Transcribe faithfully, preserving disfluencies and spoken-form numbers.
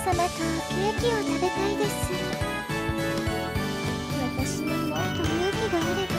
様とケーキを食べたいです。私にもっと勇気があれば。